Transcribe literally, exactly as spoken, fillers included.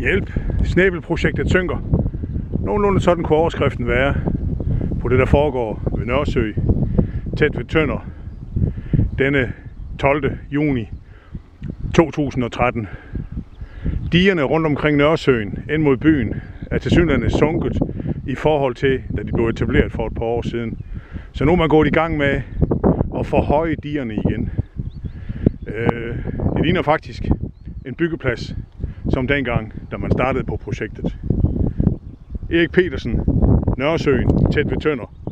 Hjælp! Snæbelprojektet synker. Nogenlunde sådan kunne overskriften være på det, der foregår ved Nørresø, tæt ved Tønder, denne tolvte juni to tusind og tretten. Digerne rundt omkring Nørresøen ind mod byen er tilsyneladende sunket i forhold til, da de blev etableret for et par år siden. Så nu er man gået i gang med at forhøje digerne igen. Det ligner faktisk en byggeplads, som dengang, da man startede på projektet. Erik Petersen, Nørresøen, tæt ved Tønder.